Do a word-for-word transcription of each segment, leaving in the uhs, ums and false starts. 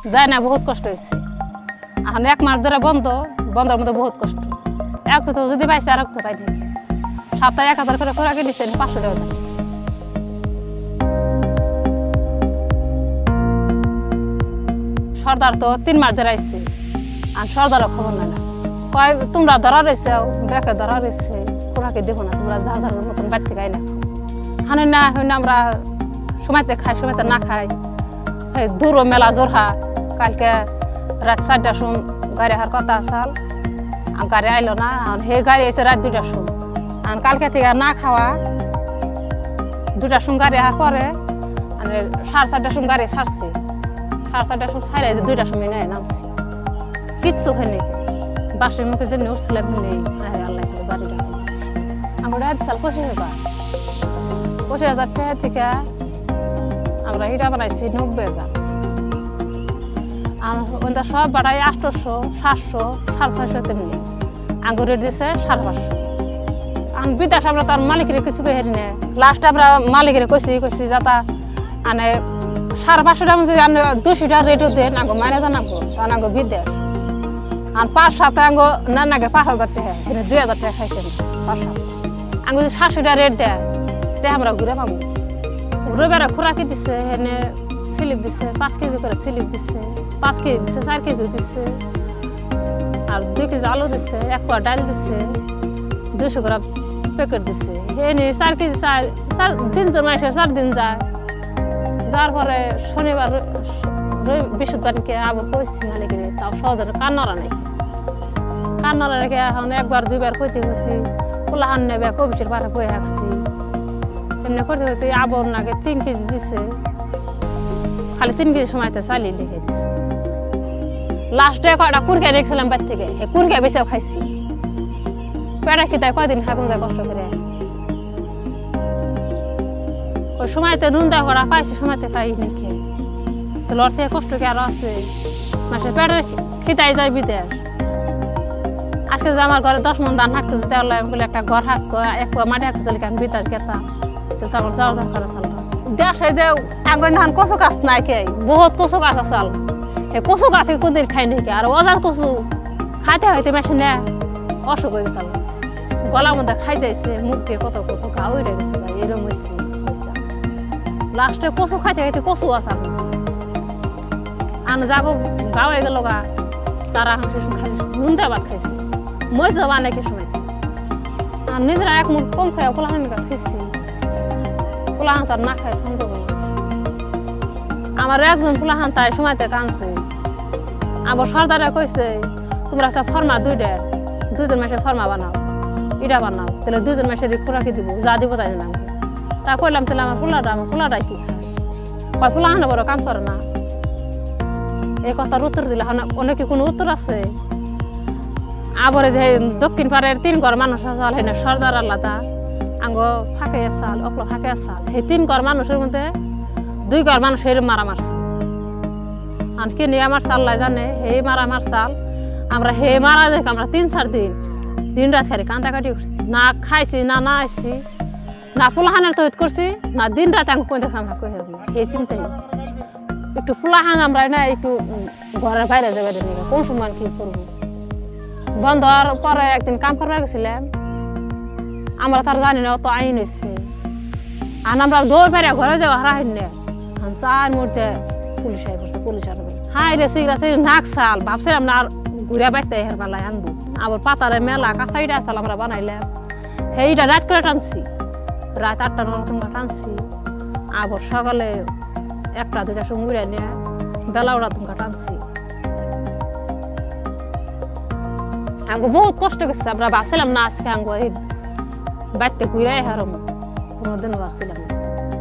যায় না, বহুত কষ্ট হয়েছে। এখন এক মাস ধরে বন্ধ, বন্ধের মধ্যে বহুত কষ্ট। এক তো যদি পাইছে আর তো পাই না, সপ্তাহে এক হাজার করে খোরাকি দিচ্ছে, পাঁচশো টাকা দেয়। সর্দার তো তিন মাস ধরে আসছে, আর সর্দারও খবর নেয় না। কয় তোমরা ধরা রয়েছে, ব্যাকে ধরা রয়েছে, খোরাকি দেখো না, তোমরা যা ধরার মতন বাড়িতে খাই না। হানে না হয় না, আমরা সময়তে খাই, সময়তে না খাই। দূর মেলা জোরহাট, কালকে রাত চারটার সময় গাড়ি হার কথা আসাল, গাড়ি আইলো না, হে গাড়ি এসে রাত দুটার সময়। আর কালকে থেকে না খাওয়া, দুটার সময় গাড়ি হার পরে সাড়ে চারটার সময় গাড়ি ছাড়ছে, সাড়ে চারটার সময় ছাড়ে যে দুইটার সময় নেয় নামছি, কিচ্ছু খাইনি। বাসের মুখে যে উঠছিলাম নেই, আল্লাহ বাড়িটা আমার রাত সাল পঁচিশ হাজার পঁচিশ হাজার টাকা থেকে আমরা হিরা বানাইছি নব্বই হাজার। আর ওটা সব বাড়াই আটশোশো, সাতশো, সাড়ে ছয়শো, তেমনি আঙ্গুরে দিচ্ছে সাড়ে পাঁচশো। আমি বিদেশ আমরা তার মালিকের কিছু হেরি নেই। লাস্টে আমরা মালিকের কইছি কইছি যাতা মানে সাড়ে পাঁচশো টাকা যদি দুশো টাকা রেটও দেন, আঙ্গো মানে জানাবো, কারণ আঙ্গো বিদেশ। আর পাঁচ সাথে আঙ্গো না নাগে পাঁচ হাজার টাকা, এখানে দুই হাজার টাকা খাইছে পাঁচ সাত। আঙ্গো যদি সাতশো টাকা রেট দেয়, তে আমরা ঘুরে পাবো। রবিবারে খোরাকি দিচ্ছে, এখানে স্লিপ দিচ্ছে, পাঁচ কেজি করে স্লিপ দিচ্ছে, পাঁচ কেজি দিচ্ছে, চার কেজি দিচ্ছে, আর দুই কেজি আলু দিচ্ছে, এক পোয়া ডাল দিচ্ছে, দুশো গ্রাম প্যাকেট দিচ্ছে। এনে চার কেজি চার চার তিনজন মাসে চার দিন যায়। যার পরে শনিবার বৃহস্পতিবারকে আবার কইছি মালিকের, তাও সহজে কান্নারা নেই। কান্নারা রেখে এখন একবার দুইবার কইতে কইতে পোলাহান নেবে কবিটির পাড়ে বয়ে হাঁকছি। এমনি করতে করতে আবর নাগে তিন কেজি দিছে, খালি তিন কেজি সময়তে চালিয়ে লিখে দিছে। লাস্টে কয়টা কুরকে রেখেছিলাম বাড়ি থেকে, হে কুরকে বেঁচেও খাইছি। পেটে খিতায় কয়দিন হাকুন যায় কষ্ট করে। ওই সময়তে নুন দেওয়া করা পাইছি, সময়তে পাই লিখে তো লড় থেকে কষ্ট কি আরো আছে। মাসে পেটে খিতাই যায় বিদেশ। আজকে যে আমার ঘরে দশ মন ধান হাঁকতো, যদি আল্লাহ বলে একটা ঘর হাঁকতো, এক পোয়া মাটি হাঁকতো, তাহলে আমি বিদেশ গেতাম, তো আমার যাওয়ার দরকার আছে। দেশে যে আগুন ধান কচু গাছ নাই, কে বহুত কচু গাছ আসাল, এই কচু গাছে কোনদিন খাই নাকি। আর ওজার কচু খাইতে হইতে বেশি না অসুখ হয়ে গেছে, গলার মধ্যে খাই যাইছে, মুখ দিয়ে কত কত গা উঠে গেছে, এরকম হয়েছে। লাস্টে কচু খাইতে খাইতে কচু আসাল, আন যাগো গাও হয়ে গেল গা, তারা খাই নুন দিয়ে ভাত খাইছে, মই যাবা নাকি সময়। আর নিজেরা এক মুখ কম খাই কোলাহান গাছ খেয়েছি, কোলাহান তার না খাই থাম যাবো না। আমার একজন কোলাহান তাই সময়তে কানছে, আবার সর্দারে কইছে তোমরা সব ফর্মা দুইটা, দুজন মাসে ফর্মা বানাও, ইটা বানাও, তাহলে দুজন মাসের খোরাকি দিব, যা দিব তাই দিলাম। তা কইলাম তাহলে আমার পোলাটা, আমার পোলাটাই কি খায়, কয় পোলাহান বড় কাম করে না। এই কথার উত্তর দিলে অনেকে কোনো উত্তর আছে? আবার যে দক্ষিণ পাড়ের তিন ঘর মানুষ আসাল, হেনে সর্দার আলাদা, আঙ্গো ফাঁকে আসাল, অকলো ফাঁকে আসাল, সেই তিন ঘর মানুষের মধ্যে দুই ঘর মানুষ এর মারা মারসাল। আর কে নিয়ে আমার চাল্লা জানে, হে মারা মার চাল। আমরা হে মারা দেখ আমরা তিন চার দিন দিন রাত খালি কান্দাকাটি করছি, না খাইছি না না আইছি, না পোলাহানের তৈরি করছি, না দিন রাত আমি কই দেখছি আমরা কই হেরবো। এই চিন্তাই একটু পোলাহান আমরা না একটু ঘরের বাইরে যাবে নিয়ে কোন সময় কি করবো। বন্ধ হওয়ার পরে একদিন কাম করবার গেছিলাম, আমরা তার জানি না অত আইন হয়েছে। আর আমরা দৌড় বেড়ে ঘরে যাওয়া হারাইন না, চার মধ্যে পুলিশ আই পড়ছে, পুলিশ আনবে হাই রে সিগড়াছে নাক চাল ভাবছিলাম না আর ঘুরে বাইতে হের বেলায় আনবো। আবার পাতারে মেলা কাঁচাইটা চাল আমরা বানাইলাম, সেইটা রাত করে টানছি, রাত আটটা নটা টানছি। আবার সকালে একটা দুইটা সময় উড়ে নিয়ে বেলা ওরা তুমি টানছি। আঙ্গো বহুত কষ্ট গেছে, আমরা ভাবছিলাম না আজকে আঙ্গো এই বাড়িতে ঘুরে হারম, কোনোদিনও ভাবছিলাম না।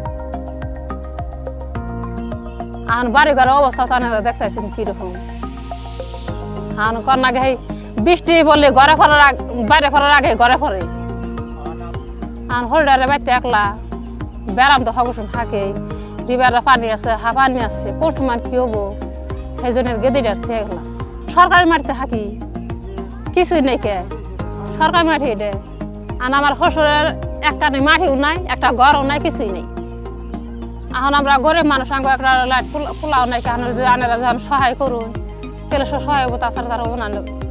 এখন বাড়ি ঘরের অবস্থা দেখতেছেন কিরকম। এখন কন্যাকে এই বৃষ্টি বললে ঘরে ফরার বাইরে ফরার আগে ঘরে ফরে। এখন হরিডারে বাড়িতে একলা বেড়াম তো হগসুন থাকে, রিভারে পানি আছে, হা পানি আছে, কোন সময় কি হবো সেই জন্য গেদিটার থেকে গেলাম। সরকারি মাটিতে থাকি, কিছুই নেই কে সরকারি মাটি এটা। আর আমার শ্বশুরের এক কানি মাটিও নাই, একটা ঘরও নাই, কিছুই নেই। এখন আমরা গরিব মানুষ আঙ্গো একটা লাইট পোলাও নাই কেন যে আনারা যখন সহায় করুন তাহলে সহায় হবো তাছাড়া তারা ওনার